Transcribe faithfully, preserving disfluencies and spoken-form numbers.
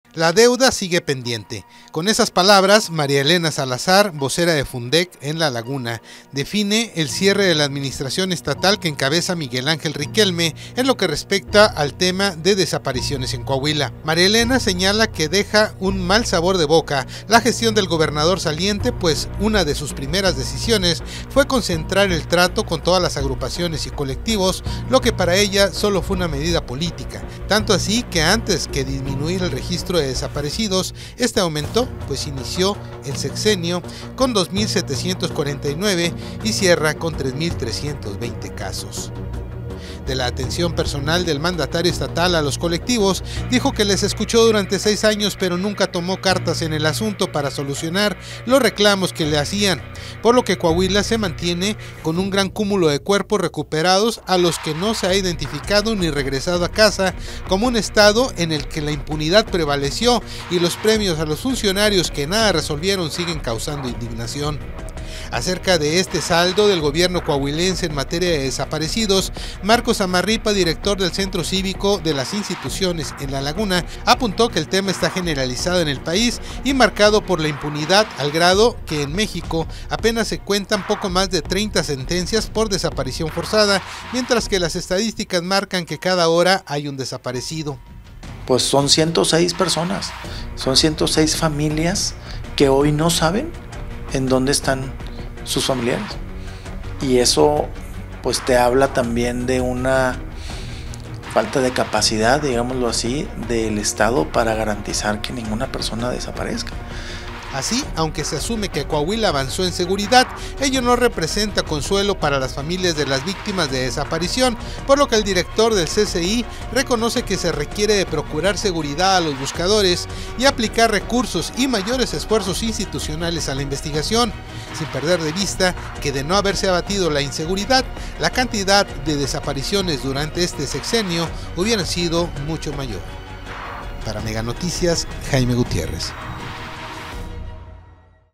La deuda sigue pendiente. Con esas palabras, María Elena Salazar, vocera de Fundec en La Laguna, define el cierre de la administración estatal que encabeza Miguel Ángel Riquelme en lo que respecta al tema de desapariciones en Coahuila. María Elena señala que deja un mal sabor de boca la gestión del gobernador saliente, pues una de sus primeras decisiones fue concentrar el trato con todas las agrupaciones y colectivos, lo que para ella solo fue una medida política. Tanto así que antes que disminuir el registro de desaparecidos, este aumentó, pues inició el sexenio con dos mil setecientos cuarenta y nueve y cierra con tres mil trescientos veinte casos. De la atención personal del mandatario estatal a los colectivos, dijo que les escuchó durante seis años, pero nunca tomó cartas en el asunto para solucionar los reclamos que le hacían, por lo que Coahuila se mantiene con un gran cúmulo de cuerpos recuperados a los que no se ha identificado ni regresado a casa, como un estado en el que la impunidad prevaleció y los premios a los funcionarios que nada resolvieron siguen causando indignación. Acerca de este saldo del gobierno coahuilense en materia de desaparecidos, Marcos Amarripa, director del Centro Cívico de las Instituciones en La Laguna, apuntó que el tema está generalizado en el país y marcado por la impunidad, al grado que en México apenas se cuentan poco más de treinta sentencias por desaparición forzada, mientras que las estadísticas marcan que cada hora hay un desaparecido. Pues son ciento seis personas, son ciento seis familias que hoy no saben en dónde están sus familiares, y eso pues te habla también de una falta de capacidad, digámoslo así, del Estado para garantizar que ninguna persona desaparezca. Así, aunque se asume que Coahuila avanzó en seguridad, ello no representa consuelo para las familias de las víctimas de desaparición, por lo que el director del C C I reconoce que se requiere de procurar seguridad a los buscadores y aplicar recursos y mayores esfuerzos institucionales a la investigación, sin perder de vista que de no haberse abatido la inseguridad, la cantidad de desapariciones durante este sexenio hubiera sido mucho mayor. Para Mega Noticias, Jaime Gutiérrez.